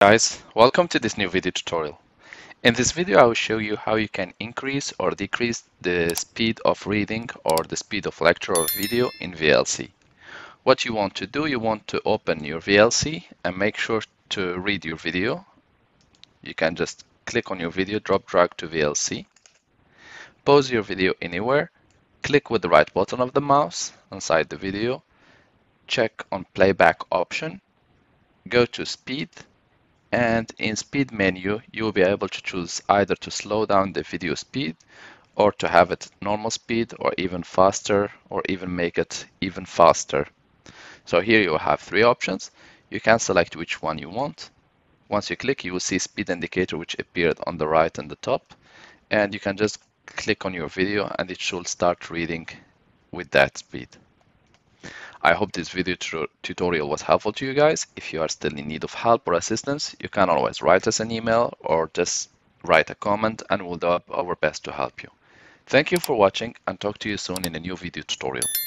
Guys, welcome to this new video tutorial. In this video I will show you how you can increase or decrease the speed of reading or the speed of lecture or video in VLC. What you want to do, you want to open your VLC and make sure to read your video. You can just click on your video, drag to VLC, pause your video anywhere, click with the right button of the mouse inside the video, check on playback option, go to speed, and in speed menu you will be able to choose either to slow down the video speed or to have it normal speed or even faster or even make it even faster. So here you will have three options. You can select which one you want. Once you click, you will see speed indicator which appeared on the right and the top, and you can just click on your video and it should start reading with that speed. I hope this video tutorial was helpful to you guys. If you are still in need of help or assistance, you can always write us an email or just write a comment and we'll do our best to help you. Thank you for watching and talk to you soon in a new video tutorial.